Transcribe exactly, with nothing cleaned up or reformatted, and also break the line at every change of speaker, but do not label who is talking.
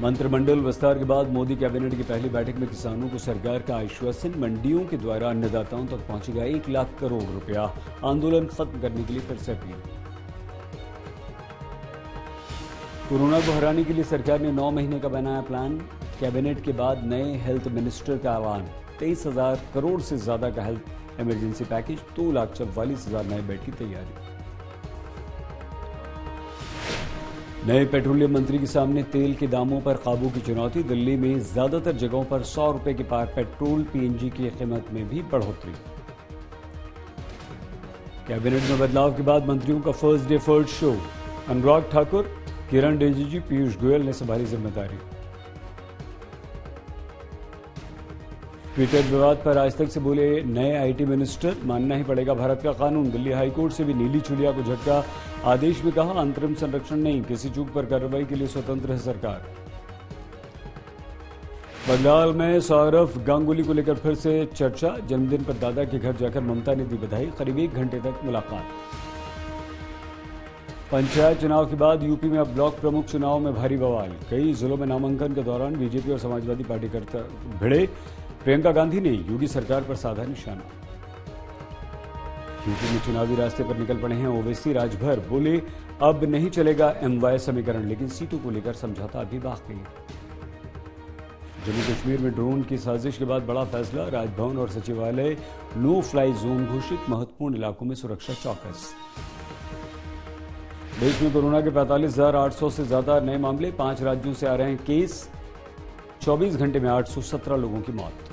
मंत्रिमंडल विस्तार के बाद मोदी कैबिनेट की पहली बैठक में किसानों को सरकार का आश्वासन, मंडियों के द्वारा अन्नदाताओं तक पहुंचेगा एक लाख करोड़ रुपया, आंदोलन खत्म करने के लिए फिर से अपील। कोरोना को हराने के लिए सरकार ने नौ महीने का बनाया प्लान, कैबिनेट के बाद नए हेल्थ मिनिस्टर का ऐलान, तेईस हजार करोड़ से ज्यादा का हेल्थ इमरजेंसी पैकेज, दो लाख चौवालीस हजार नए बेड की तैयारी। नए पेट्रोलियम मंत्री के सामने तेल के दामों पर काबू की चुनौती, दिल्ली में ज्यादातर जगहों पर सौ रुपए के पार पेट्रोल, पीएनजी की कीमत में भी बढ़ोतरी। कैबिनेट में बदलाव के बाद मंत्रियों का first day first show, Anurag Thakur, Kiran Rijiju, Piyush Goyal ने संभाली जिम्मेदारी। ट्विटर विवाद पर आज तक से बोले नए आईटी मिनिस्टर, मानना ही पड़ेगा भारत का कानून, दिल्ली हाईकोर्ट से भी नीली चुलिया को झटका, आदेश में कहा अंतरिम संरक्षण नहीं, किसी चूक पर कार्रवाई के लिए स्वतंत्र है सरकार। बंगाल में सौरव गांगुली को लेकर फिर से चर्चा, जन्मदिन पर दादा के घर जाकर ममता ने दी बधाई, करीब एक घंटे तक मुलाकात। पंचायत चुनाव के बाद यूपी में अब ब्लॉक प्रमुख चुनाव में भारी बवाल, कई जिलों में नामांकन के दौरान बीजेपी और समाजवादी पार्टी करता भिड़े, प्रियंका गांधी ने योगी सरकार पर साधा निशाना। यूपी में चुनावी रास्ते पर निकल पड़े हैं ओवैसी, राजभर बोले अब नहीं चलेगा एमवाय समीकरण, लेकिन सीटों को लेकर समझौता अभी बाकी है। जम्मू कश्मीर में ड्रोन की साजिश के बाद बड़ा फैसला, राजभवन और सचिवालय नो फ्लाई जोन घोषित, महत्वपूर्ण इलाकों में सुरक्षा चौकस। देश में कोरोना के पैंतालीस हजार आठ सौ से ज्यादा नए मामले, पांच राज्यों से आ रहे हैं केस, चौबीस घंटे में आठ सौ सत्रह लोगों की मौत।